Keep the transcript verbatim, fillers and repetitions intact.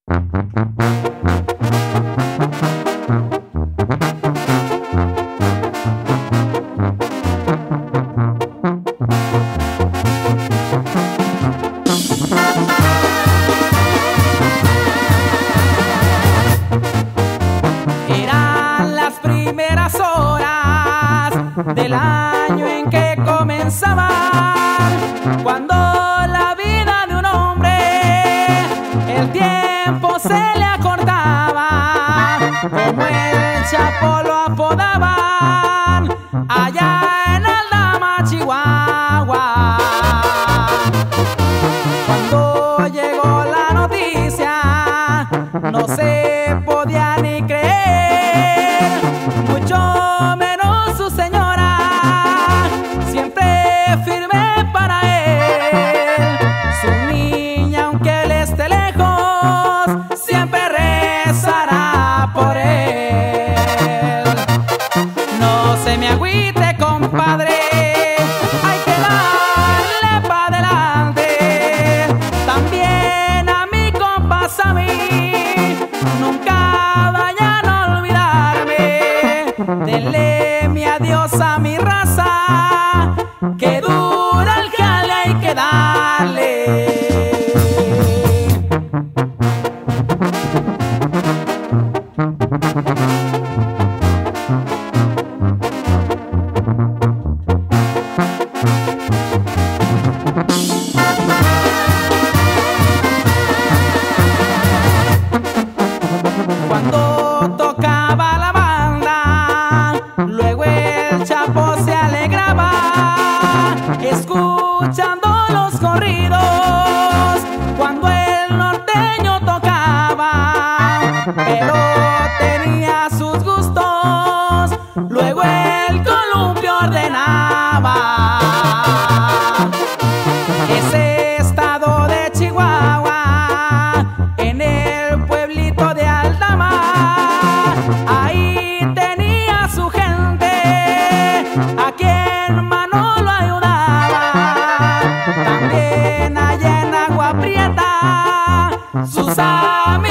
Eran las primeras horas del año en que comenzaban, cuando la vida de un hombre el tiempo se le acortaba, como el Chapo lo apodaban allá en Aldama, Chihuahua. Cuando llegó la noticia no se podía ni creer, mucho menos su señora, siempre firme para él. Su niña, aunque él esté lejos, siempre rezará por él. No se me agüite, compadre, hay que darle pa' adelante. También a mi compa Sammy, nunca vayan a olvidarme. Denle mi adiós a mi raza, que dura el jale, hay que darle. Cuando tocaba la banda, luego el Chapo se alegraba, escuchando los corridos. Cuando el norteño tocaba, pero tenía sus gustos, luego el columpio ordenaba. Ese estado de Chihuahua, en el pueblito de Aldama, ahí tenía su gente, a quien Manolo ayudaba. También allá en Agua Prieta, sus amigos